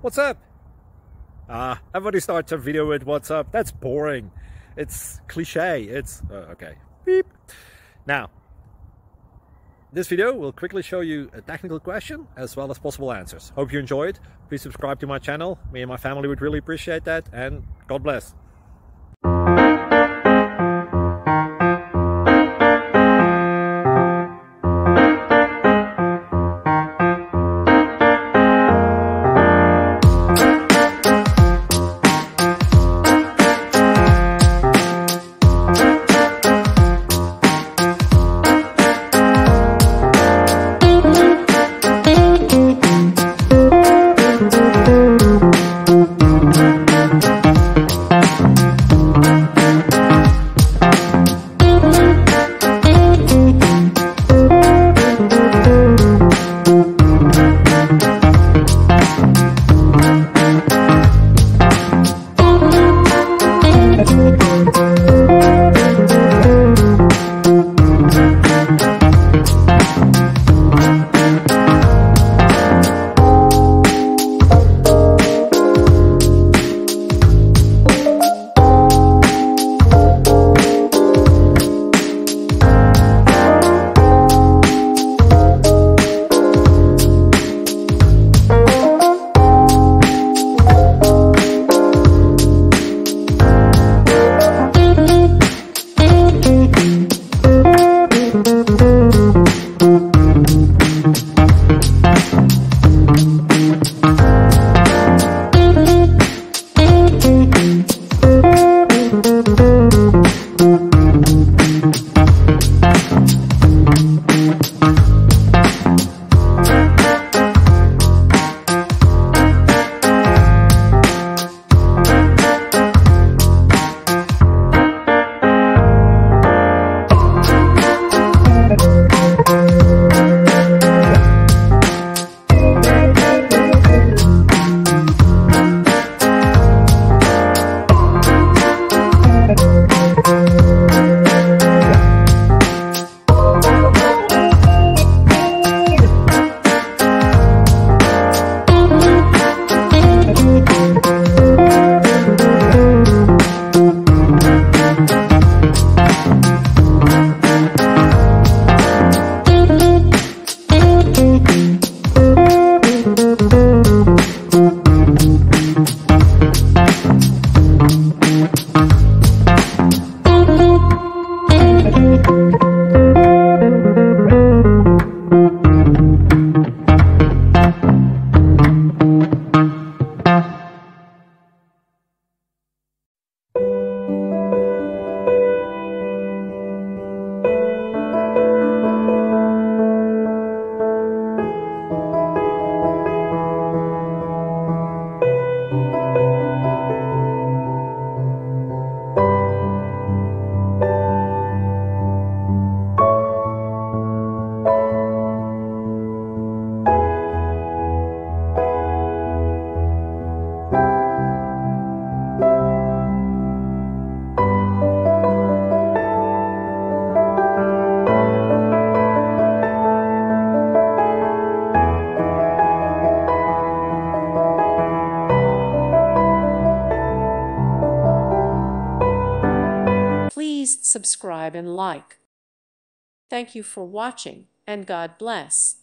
What's up? Everybody starts a video with what's up. That's boring. It's cliche. It's okay. Beep. Now, this video will quickly show you a technical question as well as possible answers. Hope you enjoyed. Please subscribe to my channel. Me and my family would really appreciate that, and God bless. Please subscribe and like. Thank you for watching, and God bless.